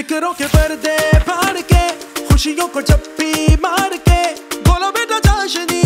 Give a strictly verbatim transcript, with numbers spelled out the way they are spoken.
फिक्रों के पर्दे फाड़ के खुशियों को जप्पी मार के बोलो बेटा चाशनी